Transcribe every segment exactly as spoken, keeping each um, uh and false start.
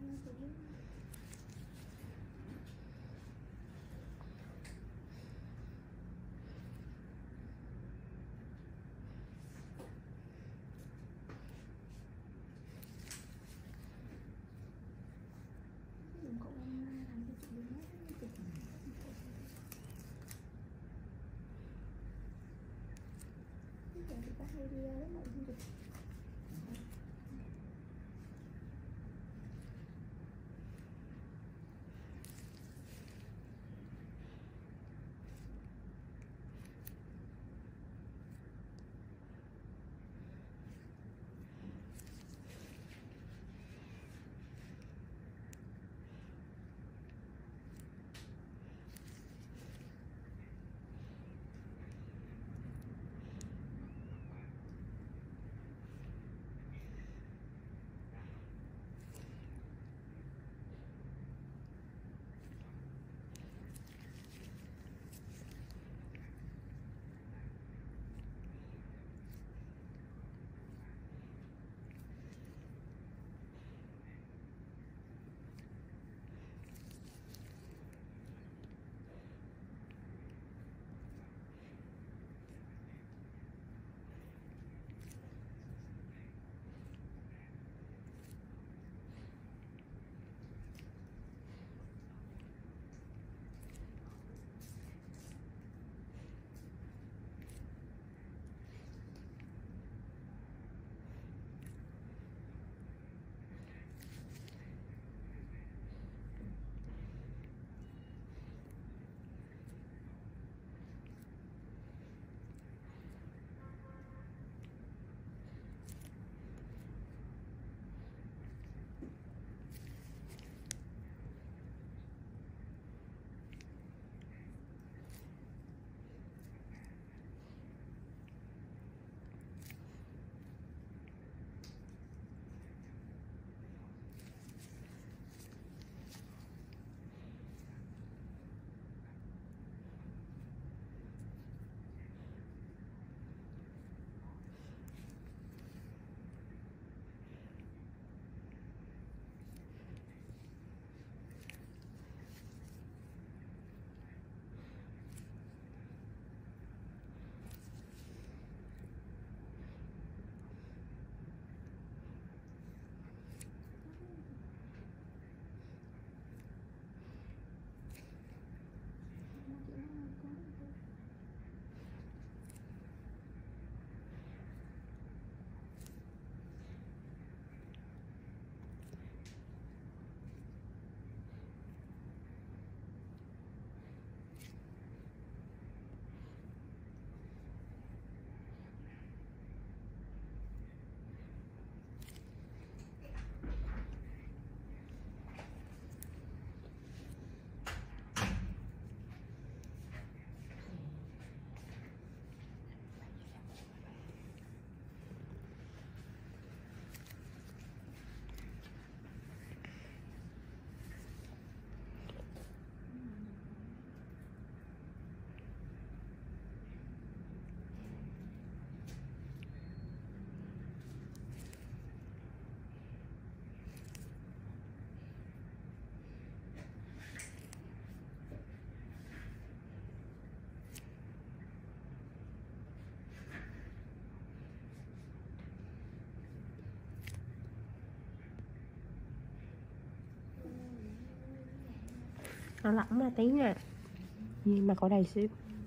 Nó lỏng ra tí nha, nhưng mà có đầy xíu.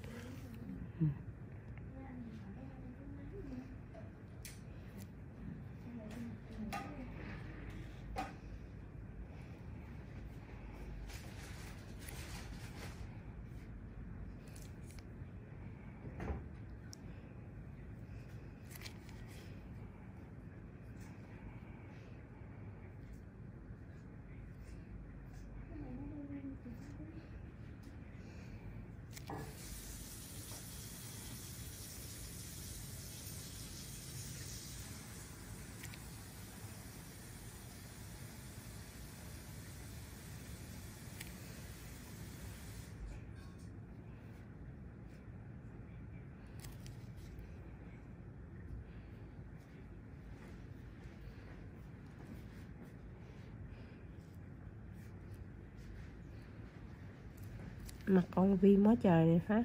Ừ. Thank you. Mặt con viêm quá trời này hả?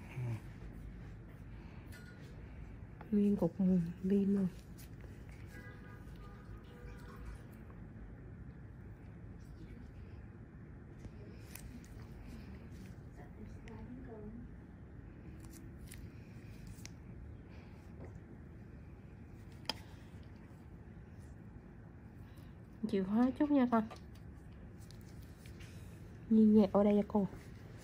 Nguyên cục viêm luôn. Chịu hóa chút nha con. Nhìn nhẹ ở đây cho cô.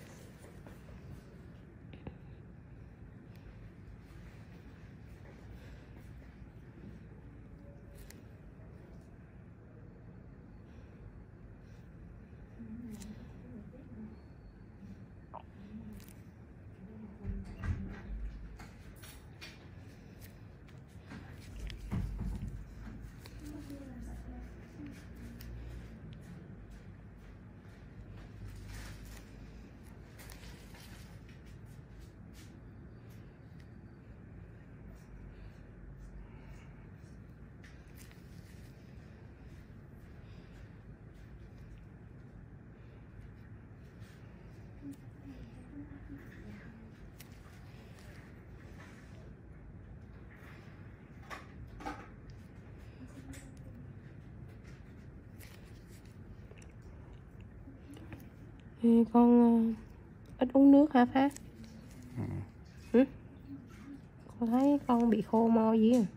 Thì con ít uống nước hả Phát? Ừ. Ừ? Con thấy con bị khô mo gì à?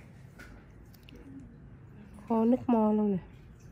Khô nứt mo luôn nè.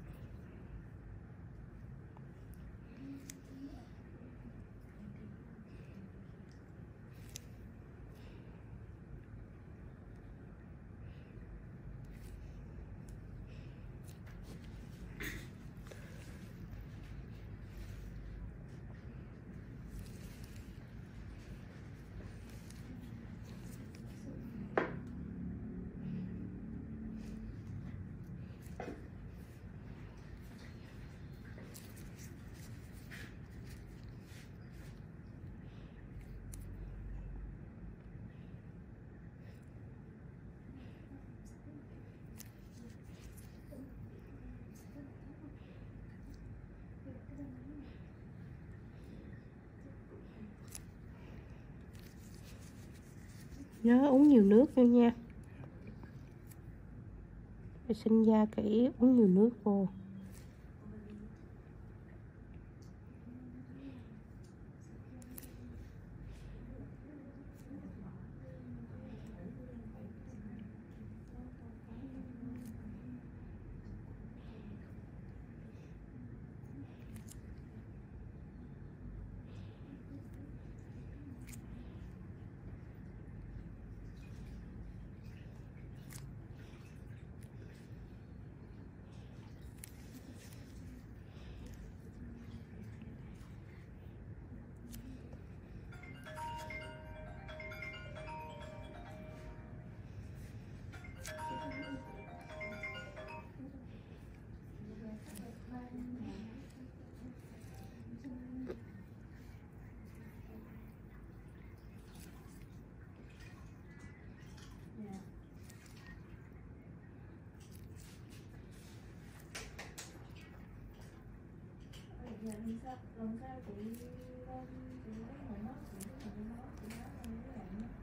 Nhớ uống nhiều nước vô nha. Vệ sinh da kỹ, uống nhiều nước vô. lần sau lần sau chị lên chị lấy một nó chị lấy một nó chị nói em với bạn nhé.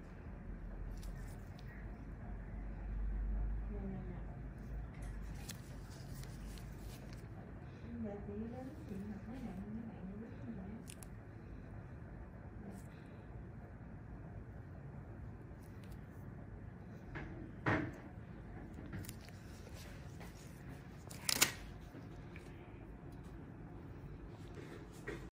Nè nè nè. Bây giờ chị đến chị học với bạn.